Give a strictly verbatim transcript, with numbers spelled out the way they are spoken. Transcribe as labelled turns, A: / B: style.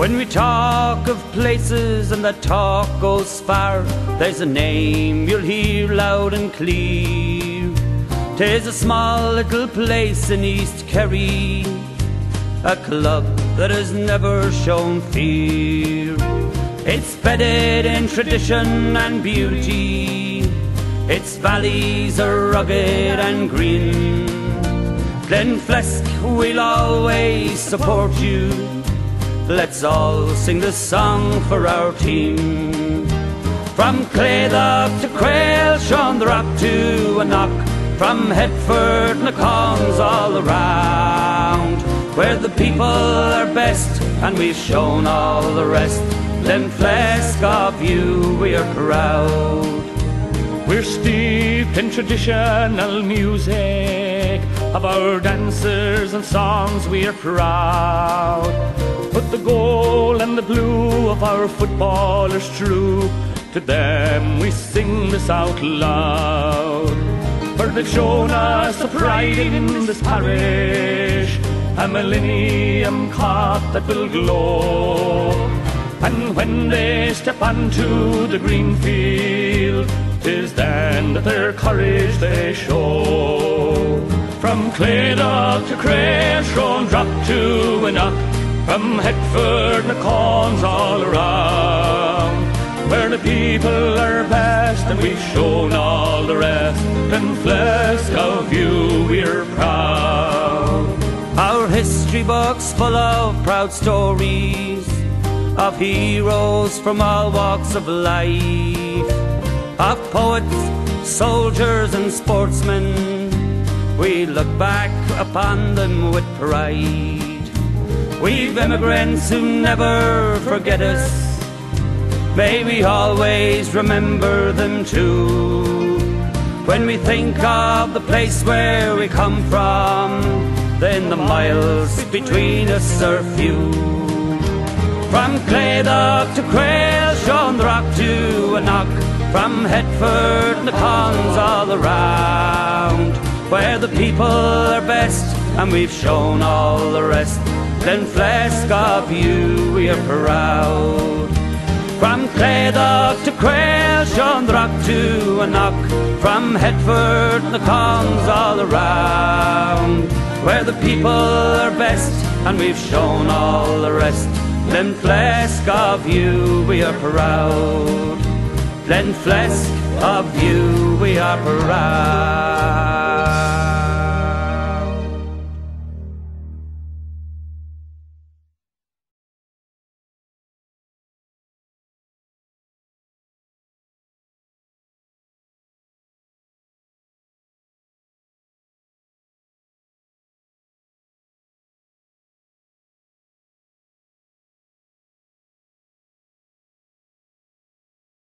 A: When we talk of places and that talk goes far, there's a name you'll hear loud and clear. 'Tis a small little place in East Kerry, a club that has never shown fear. It's bedded in tradition and beauty, its valleys are rugged and green. Glenflesk, we'll always support you. Let's all sing this song for our team. From Claydock to Crail, Sean the Rock to Knock, from Headford and the Cons all around, where the people are best and we've shown all the rest. Glenflesk, of you we are proud.
B: We're steeped in traditional music, of our dancers and songs we are proud. But the gold and the blue of our footballers true, to them we sing this out loud. For they've shown us the pride in this parish, a millennium cop that will glow. And when they step onto the green field, 'tis then that their courage they show. From Claydock to Crail, Sean drop to Knock, from Headford and the Cons all around, where the people are best and we've shown all the rest. Glenflesk, of you we're proud.
A: Our history book's full of proud stories, of heroes from all walks of life, of poets, soldiers and sportsmen. We look back upon them with pride. We've immigrants who never forget us, may we always remember them too. When we think of the place where we come from, then the miles between us are few. From Claydock to Crail, Sean the Rock to Knock, from Headford and the Cons all around, where the people are best and we've shown all the rest. Glenflesk, of you we are proud. From Claydock to Crail, Sean the Rock to Knock, from Headford and the Cons all around, where the people are best and we've shown all the rest. Glenflesk, of you we are proud. Glenflesk, of you we are proud.